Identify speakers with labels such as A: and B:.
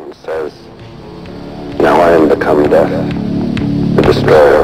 A: says, "Now I am become death, the destroyer